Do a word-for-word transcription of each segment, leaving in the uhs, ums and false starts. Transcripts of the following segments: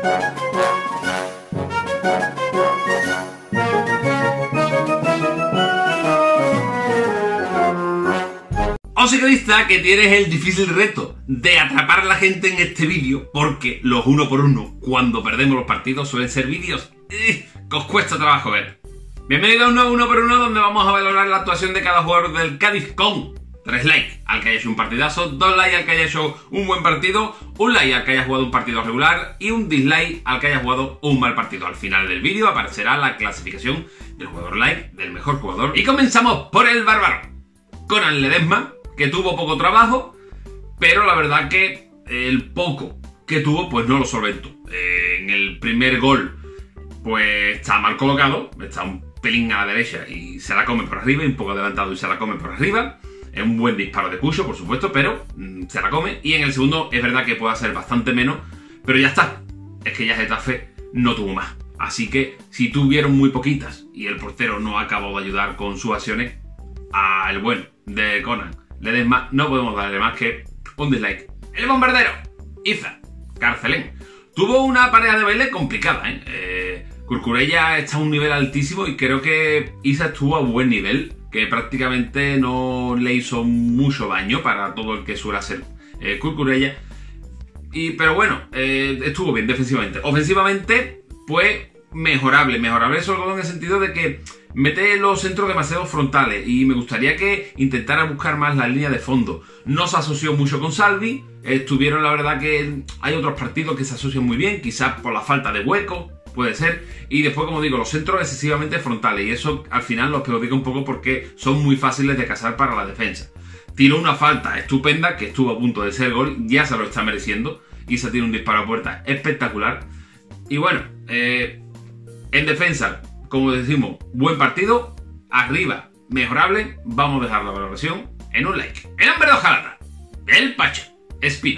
O ciclista, que tienes el difícil reto de atrapar a la gente en este vídeo, porque los uno por uno, cuando perdemos los partidos, suelen ser vídeos eh, que os cuesta trabajo ver. Bienvenido a un nuevo uno por uno donde vamos a valorar la actuación de cada jugador del Cádiz con tres likes al que haya hecho un partidazo, dos likes al que haya hecho un buen partido, un like al que haya jugado un partido regular y un dislike al que haya jugado un mal partido. Al final del vídeo aparecerá la clasificación del jugador like, del mejor jugador. Y comenzamos por el bárbaro, Conan Ledesma, que tuvo poco trabajo, pero la verdad que el poco que tuvo pues no lo solventó. Eh, en el primer gol pues está mal colocado, está un pelín a la derecha y se la come por arriba, y un poco adelantado y se la come por arriba. Es un buen disparo de Cucho, por supuesto, pero mmm, se la come. Y en el segundo es verdad que puede ser bastante menos, pero ya está. Es que ya Getafe no tuvo más. Así que si tuvieron muy poquitas y el portero no acabó de ayudar con sus acciones, al bueno de Conan Ledesma no podemos darle más que un dislike. El bombardero, Iza Carcelén, tuvo una pareja de baile complicada, ¿eh? eh Cucurella está a un nivel altísimo y creo que Iza estuvo a buen nivel, que prácticamente no le hizo mucho daño para todo el que suele hacer eh, Cucurella. Y, pero bueno, eh, estuvo bien defensivamente. Ofensivamente, pues mejorable, mejorable sobre todo en el sentido de que mete los centros demasiado frontales y me gustaría que intentara buscar más la línea de fondo. No se asoció mucho con Salvi, estuvieron la verdad que hay otros partidos que se asocian muy bien, quizás por la falta de hueco, puede ser, y después como digo, los centros excesivamente frontales y eso al final los perjudica un poco porque son muy fáciles de cazar para la defensa. Tiró una falta estupenda que estuvo a punto de ser gol, ya se lo está mereciendo y se tiene un disparo a puerta espectacular. Y bueno, eh, en defensa, como decimos, buen partido, arriba, mejorable, vamos a dejar la valoración en un like. El hombre de hojalata, el Pacho Espino,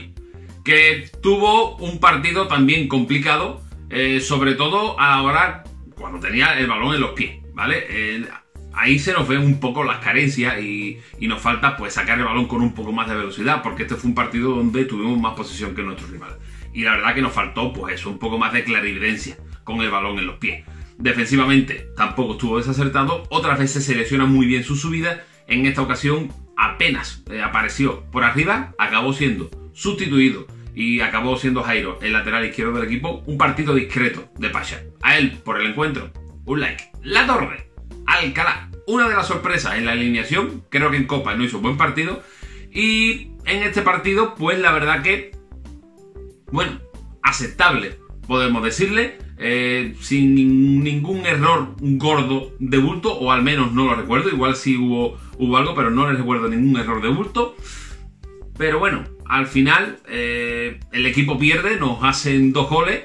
que tuvo un partido también complicado, eh, sobre todo a la hora cuando tenía el balón en los pies, ¿vale? Eh, ahí se nos ven un poco las carencias y, y nos falta pues sacar el balón con un poco más de velocidad, porque este fue un partido donde tuvimos más posesión que nuestro rival. Y la verdad que nos faltó pues eso, un poco más de clarividencia con el balón en los pies. Defensivamente tampoco estuvo desacertado, otras veces se lesiona muy bien su subida, en esta ocasión apenas eh, apareció por arriba, acabó siendo sustituido y acabó siendo Jairo el lateral izquierdo del equipo. Un partido discreto de Pacha. A él, por el encuentro, un like. La Torre, Alcalá, una de las sorpresas en la alineación, creo que en Copa no hizo un buen partido y en este partido pues la verdad que, bueno, aceptable, podemos decirle. Eh, sin ningún error gordo de bulto, o al menos no lo recuerdo, igual sí hubo, hubo algo, pero no les recuerdo ningún error de bulto. Pero bueno, al final eh, el equipo pierde, nos hacen dos goles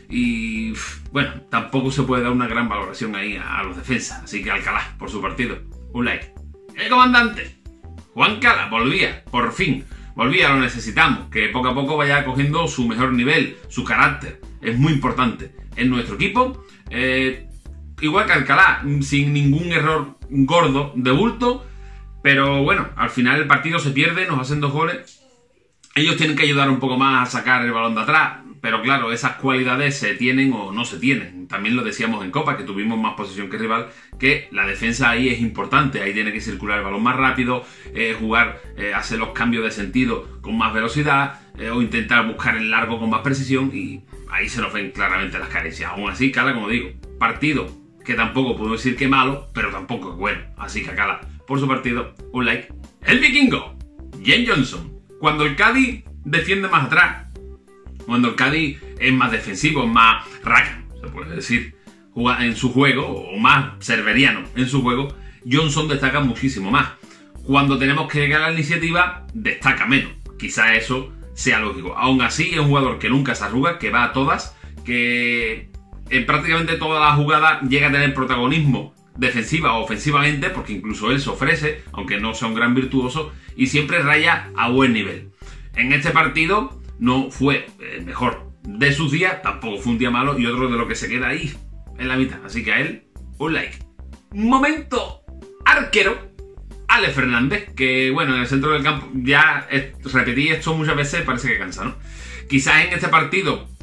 y bueno, tampoco se puede dar una gran valoración ahí a, a los defensas, así que Alcalá por su partido, un like. El comandante Juan Cala volvía, por fin volvía, lo necesitamos, que poco a poco vaya cogiendo su mejor nivel, su carácter, es muy importante en nuestro equipo. Eh, igual que Alcalá, sin ningún error gordo de bulto, pero bueno, al final el partido se pierde, nos hacen dos goles. Ellos tienen que ayudar un poco más a sacar el balón de atrás, pero claro, esas cualidades se tienen o no se tienen. También lo decíamos en Copa, que tuvimos más posesión que el rival, que la defensa ahí es importante, ahí tiene que circular el balón más rápido, eh, jugar, eh, hacer los cambios de sentido con más velocidad, eh, o intentar buscar el largo con más precisión, y ahí se nos ven claramente las carencias. Aún así, Cala, como digo, partido que tampoco puedo decir que malo, pero tampoco es bueno, así que a Cala por su partido, un like. El vikingo, Jen Johnson, cuando el Cádiz defiende más atrás, cuando el Cádiz es más defensivo, es más raca, se puede decir, en su juego, o más cerveriano en su juego, Johnson destaca muchísimo más. Cuando tenemos que llegar a la iniciativa, destaca menos. Quizá eso sea lógico. Aún así, es un jugador que nunca se arruga, que va a todas, que en prácticamente todas las jugadas llega a tener protagonismo defensiva o ofensivamente, porque incluso él se ofrece, aunque no sea un gran virtuoso, y siempre raya a buen nivel. En este partido no fue el mejor de sus días, tampoco fue un día malo, y otro de lo que se queda ahí en la mitad, así que a él un like. Momento arquero, Ale Fernández, que bueno, en el centro del campo, ya repetí esto muchas veces, parece que cansa, ¿no? Quizás en este partido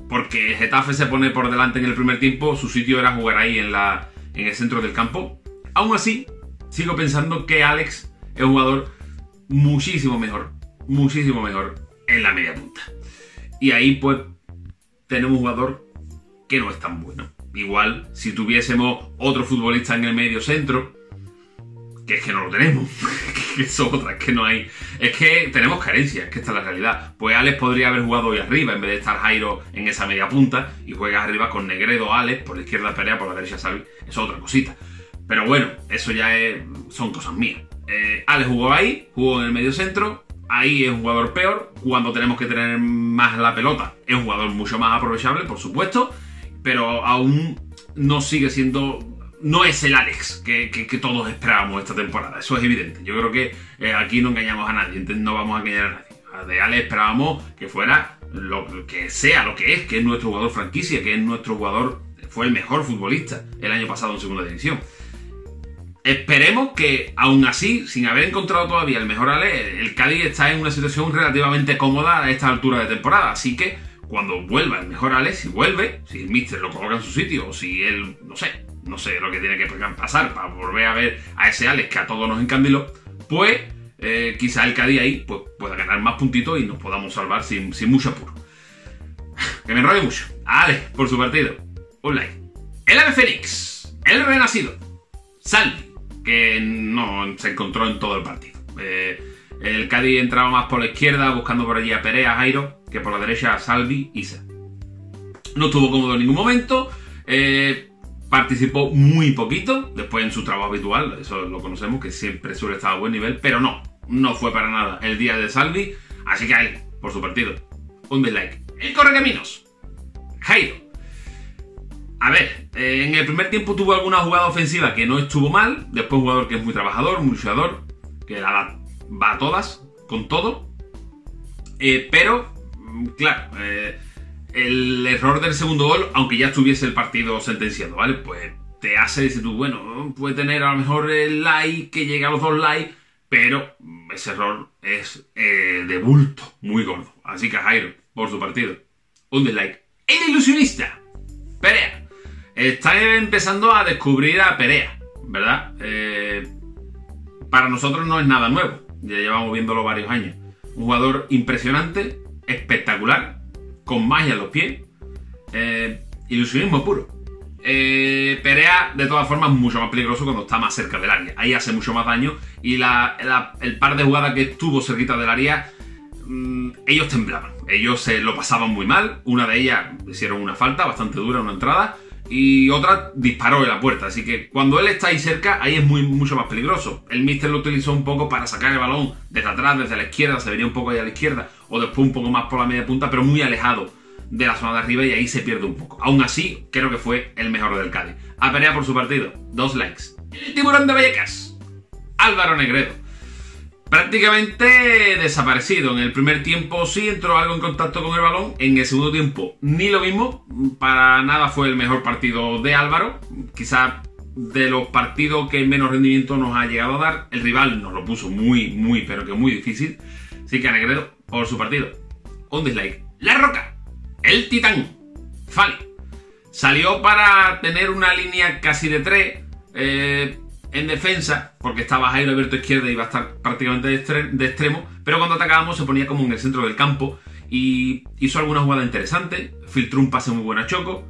porque el Getafe se pone por delante en el primer tiempo, su sitio era jugar ahí en, la, en el centro del campo. Aún así, sigo pensando que Alex es un jugador muchísimo mejor, muchísimo mejor en la media punta. Y ahí pues tenemos un jugador que no es tan bueno. Igual, si tuviésemos otro futbolista en el medio centro, que es que no lo tenemos, que eso es otra, es que no hay, es que tenemos carencias, es que esta es la realidad. Pues Alex podría haber jugado hoy arriba en vez de estar Jairo en esa media punta y juegas arriba con Negredo, Alex, por la izquierda Perea, por la derecha Salvi, eso es otra cosita. Pero bueno, eso ya es, son cosas mías. Eh, Alex jugó ahí, jugó en el medio centro, ahí es un jugador peor, cuando tenemos que tener más la pelota es un jugador mucho más aprovechable, por supuesto, pero aún no sigue siendo... No es el Alex que, que, que todos esperábamos esta temporada, eso es evidente. Yo creo que eh, aquí no engañamos a nadie, no vamos a engañar a nadie. De Alex esperábamos que fuera lo que sea, lo que es, que es nuestro jugador franquicia, que es nuestro jugador, fue el mejor futbolista el año pasado en segunda división. Esperemos que, aún así, sin haber encontrado todavía el mejor Alex, el Cádiz está en una situación relativamente cómoda a esta altura de temporada, así que cuando vuelva el mejor Alex, si vuelve, si el míster lo coloca en su sitio, o si él, no sé, no sé lo que tiene que pasar para volver a ver a ese Alex que a todos nos encandiló, pues eh, quizá el Cádiz ahí pues, pueda ganar más puntitos y nos podamos salvar sin, sin mucho apuro. Que me enrolle mucho. A Alex, por su partido, un like. El Ave Fénix, el renacido, Salvi, que no se encontró en todo el partido. Eh, el Cádiz entraba más por la izquierda, buscando por allí a Perea, a Jairo, que por la derecha a Salvi y Isa. No estuvo cómodo en ningún momento. Eh, Participó muy poquito, después en su trabajo habitual, eso lo conocemos, que siempre suele estar a buen nivel, pero no, no fue para nada el día de Salvi, así que a él, por su partido, un dislike. El correcaminos, Jairo. A ver, eh, en el primer tiempo tuvo alguna jugada ofensiva que no estuvo mal, después un jugador que es muy trabajador, muy luchador, que la, va a todas, con todo, eh, pero, claro, eh, el error del segundo gol, aunque ya estuviese el partido sentenciado, ¿vale? Pues te hace decir tú, bueno, puede tener a lo mejor el like que llega a los dos likes, pero ese error es eh, de bulto, muy gordo. Así que Jairo, por su partido, un dislike. El ilusionista, Perea. Está empezando a descubrir a Perea, ¿verdad? Eh, para nosotros no es nada nuevo, ya llevamos viéndolo varios años. Un jugador impresionante, espectacular, con magia en los pies, eh, ilusionismo puro. Eh, Perea, de todas formas, mucho más peligroso cuando está más cerca del área. Ahí hace mucho más daño y la, la, el par de jugadas que estuvo cerquita del área, mmm, ellos temblaban. Ellos se lo pasaban muy mal. Una de ellas hicieron una falta bastante dura, una entrada, y otra disparó en la puerta. Así que cuando él está ahí cerca, ahí es muy, mucho más peligroso. El míster lo utilizó un poco para sacar el balón desde atrás, desde la izquierda, se venía un poco ahí a la izquierda, o después un poco más por la media punta, pero muy alejado de la zona de arriba, y ahí se pierde un poco. Aún así, creo que fue el mejor del Cádiz. A Perea por su partido, dos likes. El tiburón de Vallecas, Álvaro Negredo. Prácticamente desaparecido. En el primer tiempo sí entró algo en contacto con el balón. En el segundo tiempo ni lo mismo. Para nada fue el mejor partido de Álvaro. Quizá de los partidos que menos rendimiento nos ha llegado a dar. El rival nos lo puso muy, muy, pero que muy difícil. Así que a Negredo, por su partido, un dislike. La Roca, el titán, Fali. Salió para tener una línea casi de tres. Eh... en defensa, porque estaba Jairo abierto a izquierda y iba a estar prácticamente de, extre de extremo, pero cuando atacábamos se ponía como en el centro del campo y hizo alguna jugada interesante, filtró un pase muy bueno a Choco,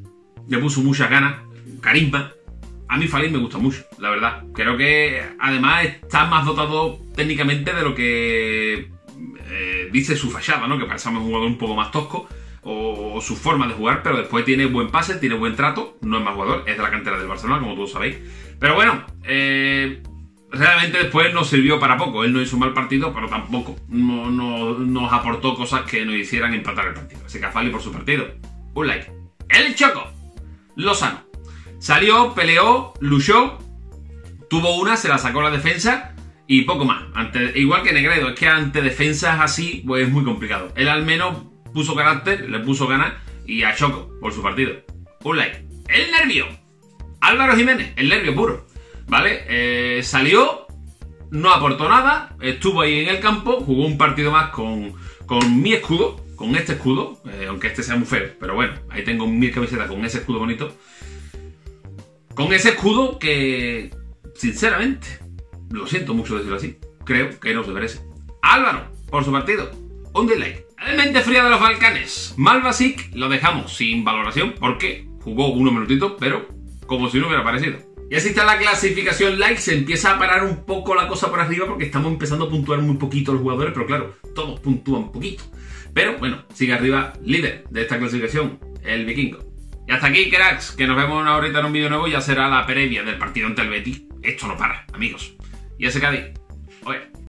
le puso muchas ganas, carisma. A mí Fali me gusta mucho, la verdad. Creo que además está más dotado técnicamente de lo que eh, dice su fachada, ¿no? Que parece un jugador un poco más tosco, o, o su forma de jugar, pero después tiene buen pase, tiene buen trato, no es más jugador, es de la cantera del Barcelona, como todos sabéis. Pero bueno, eh, realmente después nos sirvió para poco. Él no hizo un mal partido, pero tampoco no, no, nos aportó cosas que nos hicieran empatar el partido. Así que a Fali por su partido, un like. El Choco, Lozano. Salió, peleó, luchó, tuvo una, se la sacó la defensa y poco más. Ante, igual que Negredo, es que ante defensas así, pues es muy complicado. Él al menos puso carácter, le puso ganas, y a Choco por su partido, un like. El Nervio, Álvaro Jiménez, el nervio puro, ¿vale? Eh, salió, no aportó nada, estuvo ahí en el campo, jugó un partido más con, con mi escudo, con este escudo, eh, aunque este sea muy feo, pero bueno, ahí tengo mil camisetas con ese escudo bonito. Con ese escudo que, sinceramente, lo siento mucho decirlo así, creo que no se merece. Álvaro, por su partido, un dislike. El mente fría de los Balcanes, Malvasic lo dejamos sin valoración porque jugó unos minutitos, pero como si no hubiera aparecido. Y así está la clasificación like, se empieza a parar un poco la cosa por arriba porque estamos empezando a puntuar muy poquito los jugadores, pero claro, todos puntúan poquito. Pero bueno, sigue arriba líder de esta clasificación, el Vikingo. Y hasta aquí, cracks, que nos vemos una horita en un vídeo nuevo, ya será la previa del partido ante el Betis. Esto no para, amigos. Y ese Cádiz, oye.